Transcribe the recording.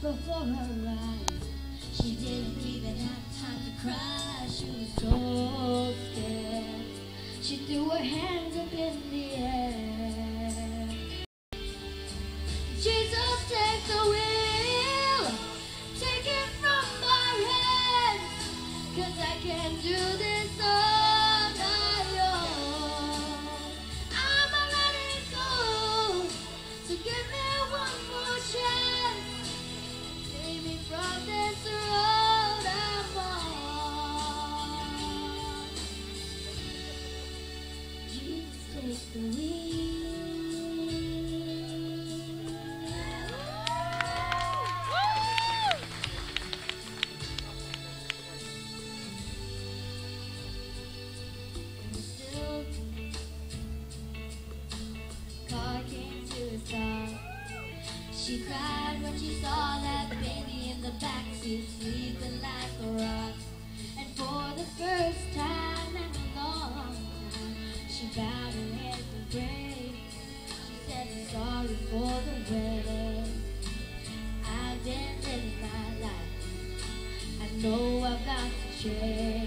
before her eyes. She didn't even have time to cry. She was so scared. She threw her hands up in the air. Jesus, take the wheel, take it from my hands, 'cause I can't do this on my own. I'ma let it go, so give me one more chance. Save me from this road I'm on. Jesus, take the wheel. Car came to a stop. She cried when she saw that baby in the backseat, sleeping like a rock. And for the first time in a long time, she bowed her head and prayed. She said, "I'm sorry for the way I've been living my life. I know I've got to change."